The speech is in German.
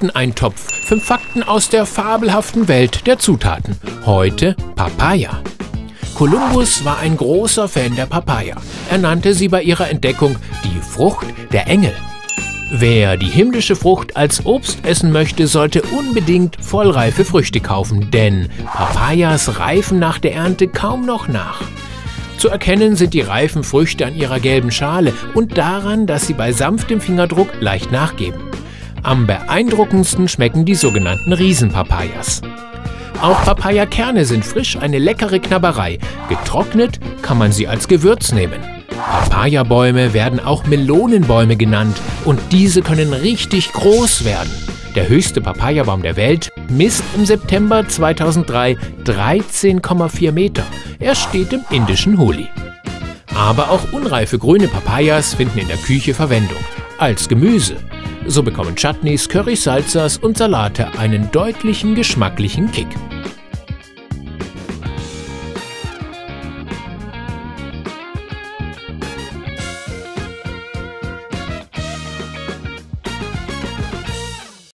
Fakteneintopf. 5 Fakten aus der fabelhaften Welt der Zutaten. Heute Papaya. Kolumbus war ein großer Fan der Papaya. Er nannte sie bei ihrer Entdeckung die Frucht der Engel. Wer die himmlische Frucht als Obst essen möchte, sollte unbedingt vollreife Früchte kaufen, denn Papayas reifen nach der Ernte kaum noch nach. Zu erkennen sind die reifen Früchte an ihrer gelben Schale und daran, dass sie bei sanftem Fingerdruck leicht nachgeben. Am beeindruckendsten schmecken die sogenannten Riesenpapayas. Auch Papayakerne sind frisch eine leckere Knabberei. Getrocknet kann man sie als Gewürz nehmen. Papayabäume werden auch Melonenbäume genannt und diese können richtig groß werden. Der höchste Papayabaum der Welt misst im September 2003 13,4 Meter. Er steht im indischen Holi. Aber auch unreife grüne Papayas finden in der Küche Verwendung. Als Gemüse. So bekommen Chutneys, Curry Salsas und Salate einen deutlichen geschmacklichen Kick.